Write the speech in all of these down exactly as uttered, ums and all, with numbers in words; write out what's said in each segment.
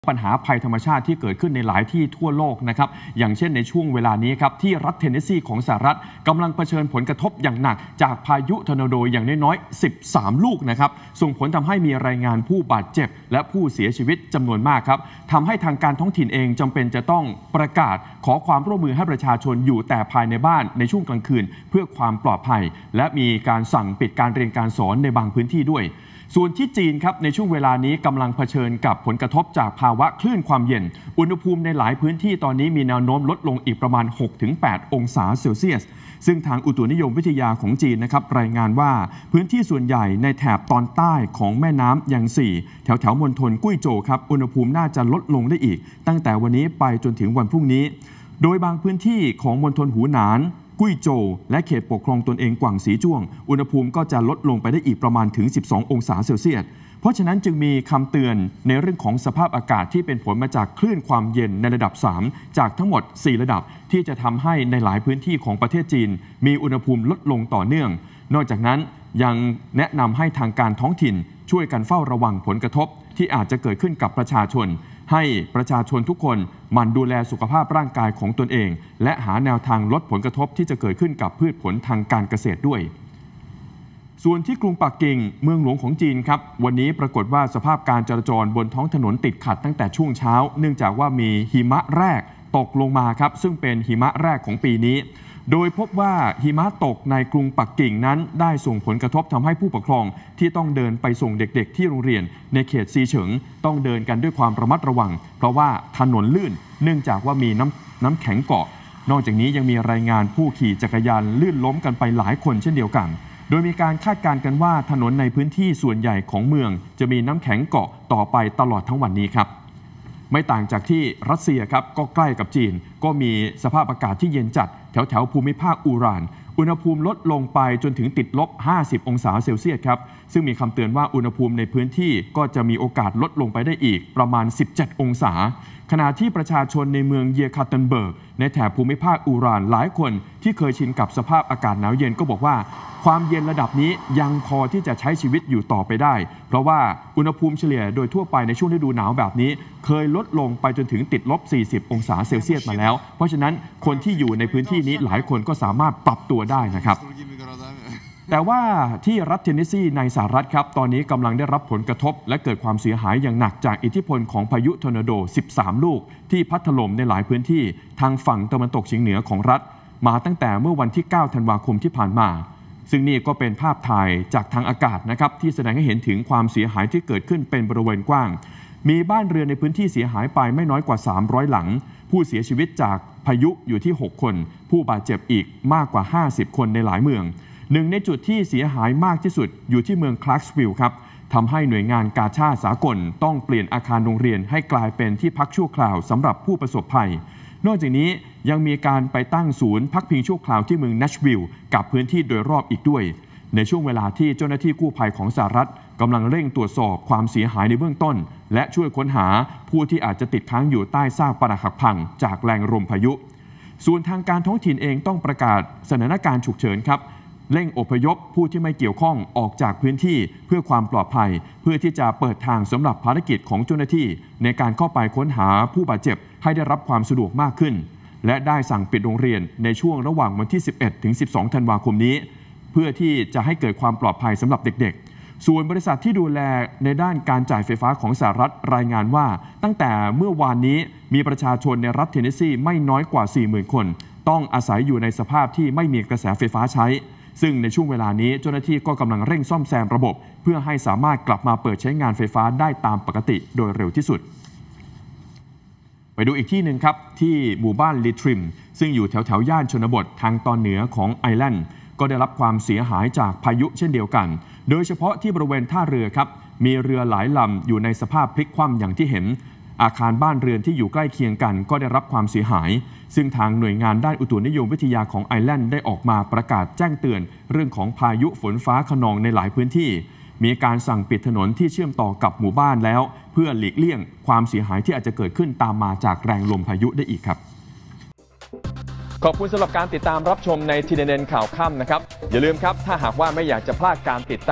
ปัญหาภัยธรรมชาติที่เกิดขึ้นในหลายที่ทั่วโลกนะครับอย่างเช่นในช่วงเวลานี้ครับที่รัฐเทนเนสซีของสหรัฐกำลังเผชิญผลกระทบอย่างหนักจากพายุทอร์นาโดอย่างน้อยๆสิบสามลูกนะครับส่งผลทำให้มีรายงานผู้บาดเจ็บและผู้เสียชีวิตจำนวนมากครับทำให้ทางการท้องถิ่นเองจำเป็นจะต้องประกาศขอความร่วมมือให้ประชาชนอยู่แต่ภายในบ้านในช่วงกลางคืนเพื่อความปลอดภัยและมีการสั่งปิดการเรียนการสอนในบางพื้นที่ด้วยส่วนที่จีนครับในช่วงเวลานี้กำลังเผชิญกับผลกระทบจากภาวะคลื่นความเย็นอุณหภูมิในหลายพื้นที่ตอนนี้มีแนวโน้มลดลงอีกประมาณ หกถึงแปด องศาเซลเซียสซึ่งทางอุตุนิยมวิทยาของจีนนะครับรายงานว่าพื้นที่ส่วนใหญ่ในแถบตอนใต้ของแม่น้ำยังสี่แถวแถวมณฑลกุ้ยโจวครับอุณหภูมิน่าจะลดลงได้อีกตั้งแต่วันนี้ไปจนถึงวันพรุ่งนี้โดยบางพื้นที่ของมณฑลหูหนานกุ้ยโจวและเขตปกครองตนเองกวางสีจ้วงอุณหภูมิก็จะลดลงไปได้อีกประมาณถึงสิบสององศาเซลเซียสเพราะฉะนั้นจึงมีคำเตือนในเรื่องของสภาพอากาศที่เป็นผลมาจากคลื่นความเย็นในระดับสามจากทั้งหมดสี่ระดับที่จะทำให้ในหลายพื้นที่ของประเทศจีนมีอุณหภูมิลดลงต่อเนื่องนอกจากนั้นยังแนะนำให้ทางการท้องถิ่นช่วยกันเฝ้าระวังผลกระทบที่อาจจะเกิดขึ้นกับประชาชนให้ประชาชนทุกคนหมั่นดูแลสุขภาพร่างกายของตนเองและหาแนวทางลดผลกระทบที่จะเกิดขึ้นกับพืชผลทางการเกษตรด้วยส่วนที่กรุงปักกิ่งเมืองหลวงของจีนครับวันนี้ปรากฏว่าสภาพการจราจรบนท้องถนนติดขัดตั้งแต่ช่วงเช้าเนื่องจากว่ามีหิมะแรกตกลงมาครับซึ่งเป็นหิมะแรกของปีนี้โดยพบว่าหิมะตกในกรุงปักกิ่งนั้นได้ส่งผลกระทบทำให้ผู้ปกครองที่ต้องเดินไปส่งเด็กๆที่โรงเรียนในเขตซีเฉิงต้องเดินกันด้วยความระมัดระวังเพราะว่าถนนลื่นเนื่องจากว่ามีน้ำน้ำแข็งเกาะนอกจากนี้ยังมีรายงานผู้ขี่จักรยานลื่นล้มกันไปหลายคนเช่นเดียวกันโดยมีการคาดการณ์กันว่าถนนในพื้นที่ส่วนใหญ่ของเมืองจะมีน้ำแข็งเกาะต่อไปตลอดทั้งวันนี้ครับไม่ต่างจากที่รัสเซียครับก็ใกล้กับจีนก็มีสภาพอากาศที่เย็นจัดแถวแถวภูมิภาคอูรานอุณหภูมิลดลงไปจนถึงติดลบห้าสิบองศาเซลเซียสครับซึ่งมีคำเตือนว่าอุณหภูมิในพื้นที่ก็จะมีโอกาสลดลงไปได้อีกประมาณสิบเจ็ดองศาขณะที่ประชาชนในเมืองเยคาตันเบิร์กในแถบภูมิภาคอูรานหลายคนที่เคยชินกับสภาพอากาศหนาวเย็นก็บอกว่าความเย็นระดับนี้ยังพอที่จะใช้ชีวิตอยู่ต่อไปได้เพราะว่าอุณหภูมิเฉลี่ยโดยทั่วไปในช่วงฤดูหนาวแบบนี้เคยลดลงไปจนถึงติดลบสี่สิบองศาเซลเซียสมาแล้วเพราะฉะนั้นคนที่อยู่ในพื้นที่นี้หลายคนก็สามารถปรับตัวได้นะครับแต่ว่าที่รัฐเทนเนสซีในสหรัฐครับตอนนี้กำลังได้รับผลกระทบและเกิดความเสียหายอย่างหนักจากอิทธิพลของพายุทอร์นาโดสิบสามลูกที่พัดถล่มในหลายพื้นที่ทางฝั่งตะวันตกเฉียงเหนือของรัฐมาตั้งแต่เมื่อวันที่เก้าธันวาคมที่ผ่านมาซึ่งนี่ก็เป็นภาพถ่ายจากทางอากาศนะครับที่แสดงให้เห็นถึงความเสียหายที่เกิดขึ้นเป็นบริเวณกว้างมีบ้านเรือนในพื้นที่เสียหายไปไม่น้อยกว่าสามร้อยหลังผู้เสียชีวิตจากพายุอยู่ที่หกคนผู้บาดเจ็บอีกมากกว่าห้าสิบคนในหลายเมืองหนึ่งในจุดที่เสียหายมากที่สุดอยู่ที่เมืองคลาร์กสวิลล์ครับทำให้หน่วยงานกาชาดสากลต้องเปลี่ยนอาคารโรงเรียนให้กลายเป็นที่พักชั่วคราวสำหรับผู้ประสบภัยนอกจากนี้ยังมีการไปตั้งศูนย์พักพิงชั่วคราวที่เมืองนัชวิลล์กับพื้นที่โดยรอบอีกด้วยในช่วงเวลาที่เจ้าหน้าที่กู้ภัยของสหรัฐกำลังเร่งตรวจสอบความเสียหายในเบื้องต้นและช่วยค้นหาผู้ที่อาจจะติดค้างอยู่ใต้ซากปรักหักพังจากแรงลมพายุส่วนทางการท้องถิ่นเองต้องประกาศสถานการณ์ฉุกเฉินครับเร่งอพยพผู้ที่ไม่เกี่ยวข้องออกจากพื้นที่เพื่อความปลอดภัยเพื่อที่จะเปิดทางสำหรับภารกิจของเจ้าหน้าที่ในการเข้าไปค้นหาผู้บาดเจ็บให้ได้รับความสะดวกมากขึ้นและได้สั่งปิดโรงเรียนในช่วงระหว่างวันที่สิบเอ็ดถึงสิบสองธันวาคมนี้เพื่อที่จะให้เกิดความปลอดภัยสำหรับเด็กๆส่วนบริษัทที่ดูแลในด้านการจ่ายไฟฟ้าของสหรัฐรายงานว่าตั้งแต่เมื่อวานนี้มีประชาชนในรัฐเทนเนสซีไม่น้อยกว่า สี่หมื่น คนต้องอาศัยอยู่ในสภาพที่ไม่มีกระแสไฟฟ้าใช้ซึ่งในช่วงเวลานี้เจ้าหน้าที่ก็กำลังเร่งซ่อมแซมระบบเพื่อให้สามารถกลับมาเปิดใช้งานไฟฟ้าได้ตามปกติโดยเร็วที่สุดไปดูอีกที่หนึ่งครับที่หมู่บ้านลิทริมซึ่งอยู่แถวแถวย่านชนบททางตอนเหนือของไอร์แลนด์ก็ได้รับความเสียหายจากพายุเช่นเดียวกันโดยเฉพาะที่บริเวณท่าเรือครับมีเรือหลายลำอยู่ในสภาพพลิกคว่ำอย่างที่เห็นอาคารบ้านเรือนที่อยู่ใกล้เคียงกันก็ได้รับความเสียหายซึ่งทางหน่วยงานด้านอุตุนิยมวิทยาของไอร์แลนด์ได้ออกมาประกาศแจ้งเตือนเรื่องของพายุฝนฟ้าคะนองในหลายพื้นที่มีการสั่งปิดถนนที่เชื่อมต่อกับหมู่บ้านแล้วเพื่อหลีกเลี่ยงความเสียหายที่อาจจะเกิดขึ้นตามมาจากแรงลมพายุได้อีกครับขอบคุณสำหรับการติดตามรับชมใน ที เอ็น เอ็น ข่าวค่ำนะครับอย่าลืมครับถ้าหากว่าไม่อยากจะพลาดการติดตาม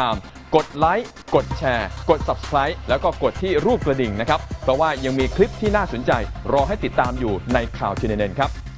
กดไลค์กดแชร์กด ซับสไครบ์ แล้วก็กดที่รูปกระดิ่งนะครับเพราะว่ายังมีคลิปที่น่าสนใจรอให้ติดตามอยู่ในข่าว ซี เอ็น เอ็น ครับ